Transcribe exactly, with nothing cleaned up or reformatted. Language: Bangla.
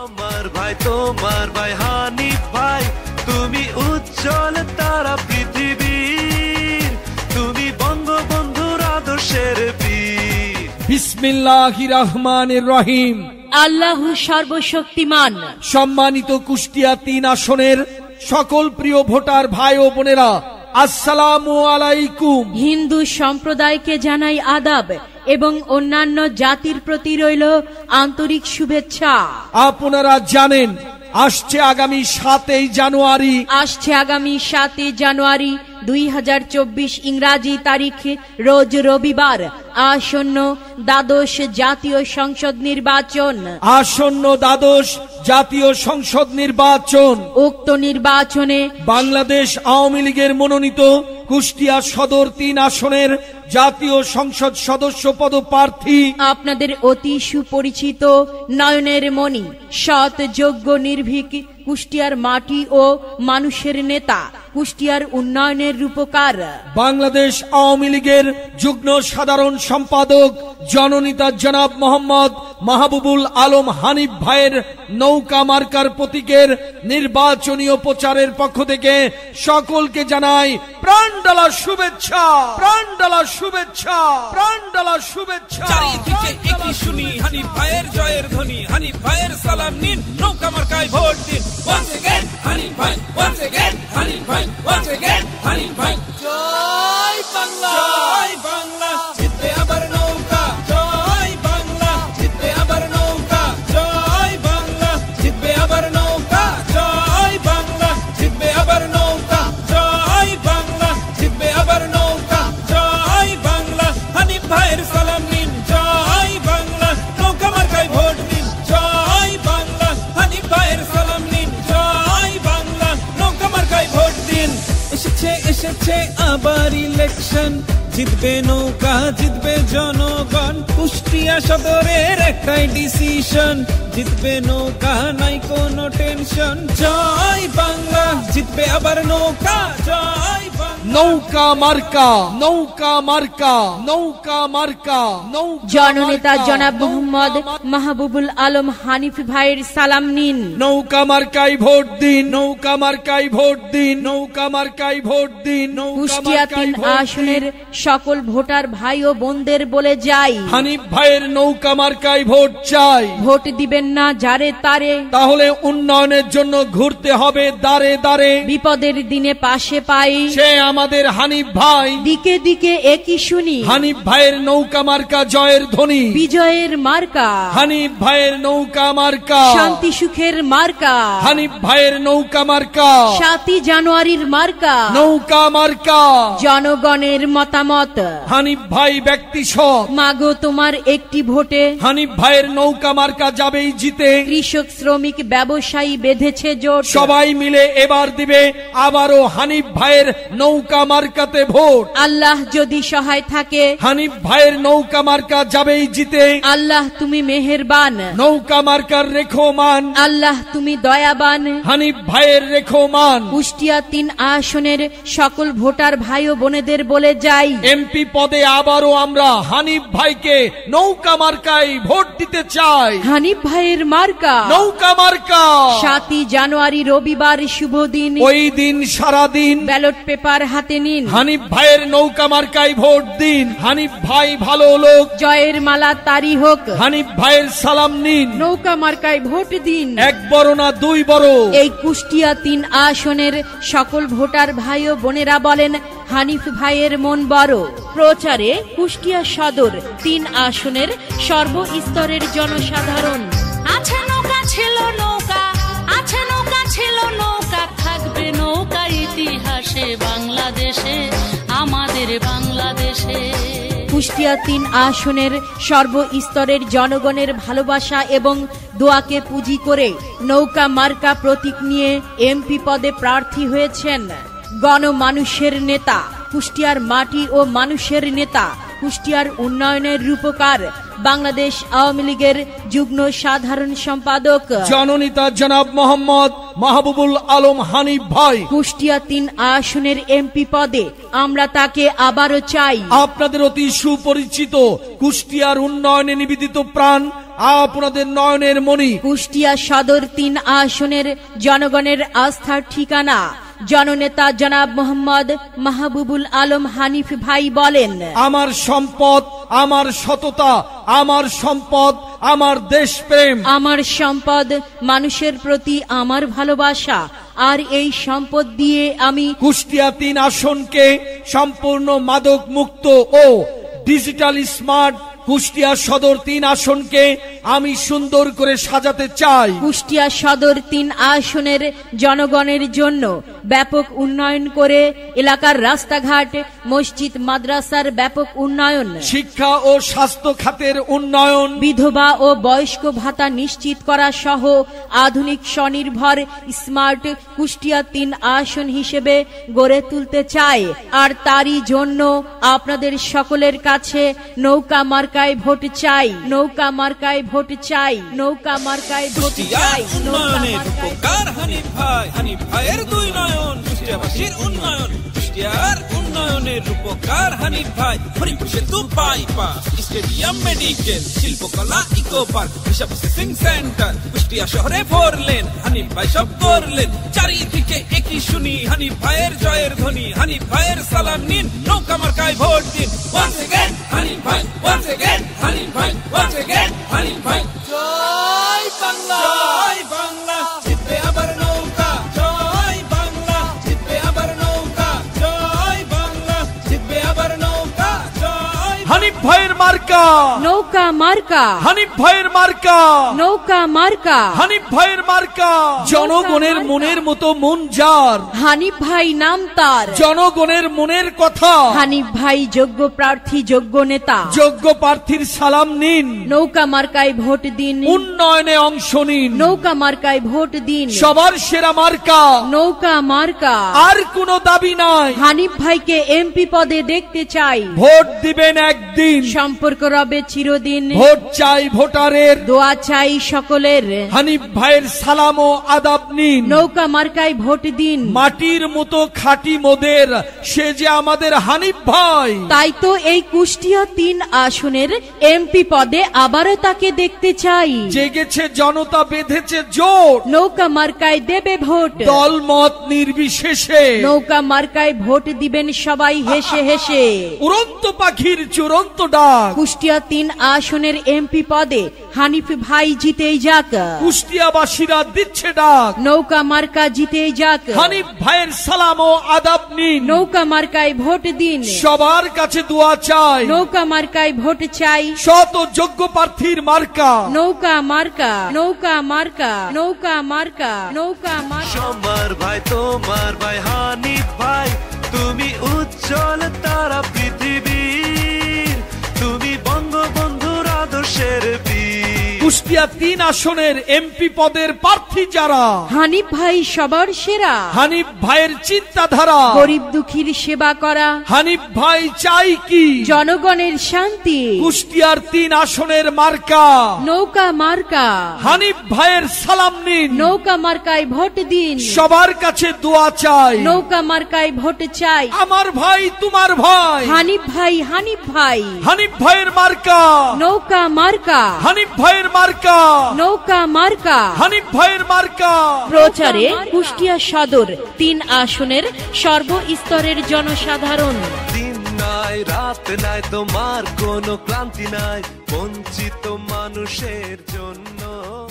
আমার ভাই তোমার ভাই হানিফ ভাই, তুমি উজ্জ্বল তারা পৃথিবীর, তুমি বঙ্গবন্ধুর আদর্শের বীর। বিসমিল্লাহির রহমানির রহিম। আল্লাহ সর্বশক্তিমান। সম্মানিত কুষ্টিয়া তিন আসনের সকল প্রিয় ভোটার ভাই ও বোনেরা, আসসালামু আলাইকুম। হিন্দু সম্প্রদায়কে জানাই আদাব এবং অন্যান্য জাতির প্রতি রইল আন্তরিক শুভেচ্ছা। আপনারা জানেন আসছে আগামী সাতই জানুয়ারি আসছে আগামী সাতই জানুয়ারি দুই হাজার চব্বিশ ইংরাজি তারিখ রোজ রবিবার আসন্ন দ্বাদশ জাতীয় সংসদ নির্বাচন। আসন্ন দ্বাদশ জাতীয় সংসদ নির্বাচন। উক্ত নির্বাচনে বাংলাদেশ আওয়ামী লীগের মনোনীত কুষ্টিয়া সদর তিন আসনের জাতীয় সংসদ সদস্য পদপ্রার্থী আপনাদের অতি সুপরিচিত নয়নের মণি, সৎ, যোগ্য, নির্ভীক, কুষ্টিয়ার মাটি ও মানুষের নেতা, কুষ্টিয়ার উন্নয়নের রূপকার, বাংলাদেশ আওয়ামী লীগের যুগ্ম সাধারণ সম্পাদক জননেতা জনাব মোহাম্মদ মাহবুবুল আলম হানিফ ভাইয়ের নৌকা মার্কার প্রতীকের নির্বাচনীয় প্রচারের পক্ষ থেকে সকলকে জানাই প্রাণডালা শুভেচ্ছা, প্রাণডালা শুভেচ্ছা, প্রাণডালা শুভেচ্ছা। চারিদিকে একই শুনি হানিফ ভাইয়ের জয়ের ধ্বনি, হানিফ ভাইয়ের সালাম নিন, নৌকা মার্কায় ভোট দিন। Once again, হানিফ ভাই, once again, হানিফ ভাই, once again, হানিফ ভাই। জয় বাংলা, জয় বাংলা, জিতবে আবার নৌকা। জয় বাংলা, জিতবে আবার নৌকা। জয় বাংলা, জিতবে আবার নৌকা। জয় বাংলা, জিতবে আবার নৌকা। জয় বাংলা, জিতবে আবার নৌকা। জয় বাংলা, হানিফ ভাইয়ের সালাম নিন। জয় বাংলা, নৌকা মার্কায় ভোট দিন। জয় বাংলা, হানিফ ভাইয়ের সালাম নিন। জয় বাংলা, নৌকা মার্কায় ভোট দিন। এসেছে এসেছে আবার ইলেকশন, জিতবে নৌকা, জিতবে জনগণ। কুষ্টিয়া সদরের একটাই ডিসিশন, জিতবে নৌকা, নাই কোনো টেনশন। জয় বাংলা, জিতবে আবার নৌকা। জয় বাংলা, নৌকা মার্কা, নৌকা মার্কা, নৌকা মার্কা, নৌকা জননেতা মার্কা, জনাব মোহাম্মদ মাহবুবুল আলম হানিফ ভাইয়ের সালাম নিন। নৌকা মার্কায় ভোট দিন, নৌকা মার্কায় ভোট দিন, নৌকা মার্কায় ভোট দিন, নৌকা কুষ্টিয়া তিন মার্কায় ভোট দিন। আসনের সকল ভোটার ভাই ও বোনদের বলে যাই, হানিফ ভাইয়ের নৌকা মার্কায় ভোট চাই। ভোট দিবেন না যারে তারে, তাহলে উন্নয়নের জন্য ঘুরতে হবে দাঁড়ে দাঁড়ে। বিপদের দিনে পাশে পাই, সে আমাদের হানিফ ভাই। দিকে দিকে একই শুনি, হানিফ ভাইয়ের নৌকা মার্কা জয়ের ধ্বনি। বিজয়ের মার্কা, হানিফ ভাইয়ের নৌকা মার্কা, শান্তি সুখের মার্কা, হানিফ ভাইয়ের নৌকা মার্কা, সাতই জানুয়ারির মার্কা, নৌকা মার্কা, জনগণের মতামত। হানিফ ভাই ব্যক্তি সৎ, মাগো তোমার একটি ভোটে হানিফ ভাইয়ের নৌকা মার্কা যাবেই জিতে। কৃষক, শ্রমিক, ব্যবসায়ী বেঁধেছে জোট, সবাই মিলে এবার দিবে আবারও হানিফ ভাইয়ের নৌকা মার্কাতে ভোট। আল্লাহ যদি সহায় থাকে, হানিফ ভাইয়ের নৌকা মার্কা যাবেই জিতে। আল্লাহ তুমি মেহেরবান, নৌকা মার্কার রেখো মান, আল্লাহ তুমি দয়াবান। হানিফ ভাইয়ের রেখো মান। কুষ্টিয়া তিন আসনের সকল ভোটার ভাই ও বোনেদের বলে যাই, এমপি পদে আবারও আমরা হানিফ ভাইকে নৌকা মার্কায় ভোট দিতে চাই। হানিফ ভাইয়ের মার্কা নৌকা মার্কা। সাতই জানুয়ারি রবিবার শুভ দিন, ওই দিন সারা দিন ব্যালট পেপার হাতে নিন, হানিফ ভাইয়ের নৌকা মার্কায় ভোট দিন। হানিফ ভাই ভালো লোক, জয়ের মালা তারি হোক। হানিফ ভাইয়ের সালাম নিন। নৌকা মার্কায় ভোট দিন। এক বড় না দুই বড়। এই কুষ্টিয়া তিন আসনের সকল ভোটার ভাই ও বোনেরা বলেন হানিফ ভাইয়ের মন বড়। প্রচারে কুষ্টিয়া সদর তিন আসনের সর্বস্তরের জনসাধারণ। আছে নৌকা ছিল নৌকা, আছে নৌকা ছিল নৌকা, থাকবে নৌকা ইতিহাসে বাংলাদেশে, আমাদের বাংলাদেশে। কুষ্টিয়া তিন আসনের সর্বস্তরের জনগণের ভালোবাসা এবং দোয়াকে পুঁজি করে নৌকা মার্কা প্রতীক নিয়ে এমপি পদে প্রার্থী হয়েছেন গণমানুষের নেতা, কুষ্টিয়ার মাটি ও মানুষের নেতা, কুষ্টিয়ার উন্নয়নের রূপকার, বাংলাদেশ আওয়ামী লীগের যুগ্ম সাধারণ সম্পাদক জননেতা জনাব মোহাম্মদ মাহবুবুল আলম হানিফ ভাই। কুষ্টিয়া তিন আসনের এমপি পদে আমরা তাকে আবারও চাই। আপনাদের অতি সুপরিচিত কুষ্টিয়ার উন্নয়নে নিবেদিত প্রাণ আপনাদের নয়নের মণি। কুষ্টিয়া সদর তিন আসনের জনগণের আস্থার ঠিকানা জননেতা জনাব মোহাম্মদ মাহবুবুল আলম হানিফ ভাই বলেন, আমার সম্পদ আমার সততা, আমার সম্পদ আমার দেশপ্রেম, আমার সম্পদ মানুষের প্রতি আমার ভালোবাসা, আর এই সম্পদ দিয়ে আমি কুষ্টিয়া তিন আসনকে সম্পূর্ণ মাদক মুক্ত ও ডিজিটাল স্মার্ট কুষ্টিয়া সদর তিন আসনকে আমি সুন্দর করে সাজাতে চাই। কুষ্টিয়া সদর তিন আসনের জনগণের জন্য ব্যাপক উন্নয়ন করে এলাকার রাস্তাঘাট, মসজিদ, মাদ্রাসার ব্যাপক উন্নয়ন, শিক্ষা ও স্বাস্থ্য খাতের উন্নয়ন, বিধবা ও বয়স্ক ভাতা নিশ্চিত করা সহ আধুনিক স্বনির্ভর স্মার্ট কুষ্টিয়া তিন আসন হিসেবে গড়ে তুলতে চাই। আর তারই জন্য আপনাদের সকলের কাছে নৌকা মার্কায় ভোট চাই, নৌকা মার্কায় ভোট চাই, নৌকা মার্কায় ভোট চাই। উন্নয়নের উপকার হানিফ ভাই, হানিফ ভাইয়ের দুই নয়ন, কুষ্টিয়াবাসীর উন্নয়ন, কুষ্টিয়ার উন্নয়নের উপকার হানিফ ভাই। হরিপুর সেতু বাইপাস, স্টেডিয়াম, মেডিকেল, শিল্পকলা, ইকো পার্ক, হিসাব প্রসেসিং সেন্টার, কুষ্টিয়া শহরে ফোর লেন, হানিফ ভাই সব করলেন। চারিদিকে একই শুনি হানিফ ভাইয়ের জয়ের ধ্বনি, হানিফ ভাইয়ের সালাম নিন, নৌকা মার্কায় ভোট দিন। Once again, হানিফ ভাই, once again, হানিফ ভাই, once again, হানিফ ভাই। জয় বাংলা, জয় বাংলা, জিতবে আবার নৌকা, জয় বাংলা, জিতবে আবার নৌকা, জয় বাংলা, জিতবে আবার নৌকা, জয়। হানিফ ভাইয়ের মার্কা, নৌকা মার্কা, হানিফ ভাইয়ের মার্কা, নৌকা মার্কা, হানিফ ভাইয়ের মার্কা। জনগণের মনের মতো মন যার, হানিফ ভাই নাম তার, জনগণের মনের কথা। হানিফ ভাই যোগ্য প্রার্থী, যোগ্য নেতা, যোগ্য প্রার্থীর সালাম নিন, নৌকা মার্কায় ভোট দিন, উন্নয়নে অংশ নিন, নৌকা মার্কায় ভোট দিন, সবার সেরা মার্কা, নৌকা মার্কা। আর কোনো দাবি নাই, হানিফ ভাইকে এমপি পদে দেখতে চাই, ভোট দিবেন একদিন, সম্পর্ক রবে চিরদিন, ভোট চাই ভোটারের, দোয়া চাই সকলের, হানিফ ভাইয়ের সালাম ও আদাব নিন, নৌকা মার্কায় ভোট দিন। মাটির মতো খাঁটি মোদের, সে যে আমাদের হানিফ ভাই। তাই তো এই কুষ্টিয়া তিন আসনের এমপি পদে আবারও তাকে দেখতে চাই। জেগেছে জনতা, বেঁধেছে জোট, নৌকা মার্কায় দেবে ভোট, দল মত নির্বিশেষে, নৌকা মার্কায় ভোট দিবেন সবাই হেসে হেসে। উড়ন্ত পাখির চূড়ান্ত ডাক, কুষ্টিয়া তিন আসনের এমপি পদে হানিফ ভাই জিতেই যাক, কুষ্টিয়াবাসীরা দিচ্ছে ডাক, নৌকা মার্কা জিতেই যাক। হানিফ ভাইয়ের সালাম ও আদাব নিন, নৌকা মার্কায় ভোট দিন, সবার কাছে দোয়া চাই, নৌকা মার্কায় ভোট চাই। শত যোগ্য প্রার্থীর মার্কা, নৌকা মার্কা, নৌকা মার্কা, নৌকা মার্কা, নৌকা মার্কা। সবার ভাই তোমার ভাই হানিফ ভাই, তুমি উজ্জ্বল তারা পৃথিবীর, তুমি বঙ্গবন্ধুর আদর্শের বীর। কুষ্টিয়া তিন আসনের এমপি পদের প্রার্থী যারা, হানিফ ভাই সবার সেরা, হানিফ ভাইয়ের চিন্তাধারা, গরিব দুঃখীর সেবা করা, হানিফ ভাই চাই কি জনগণের শান্তি। কুষ্টিয়ার তিন আসনের মার্কা, নৌকা মার্কা, হানিফ ভাইয়ের সালাম নিন, নৌকা মার্কায় ভোট দিন, সবার কাছে দোয়া চাই, নৌকা মার্কায় ভোট চাই। আমার ভাই তোমার ভাই, হানিফ ভাই, হানিফ ভাই, হানিফ ভাইয়ের মার্কা, নৌকা মার্কা, হানিফ ভাইয়ের মার্কা, নৌকা মার্কা। হানিফ ভাইয়ের মার্কা। প্রচারে কুষ্টিয়া সদর তিন আসনের সর্বস্তরের জনসাধারণ। দিন নাই রাত নাই তোমার কোনো ক্লান্তি নাই, বঞ্চিত মানুষের জন্য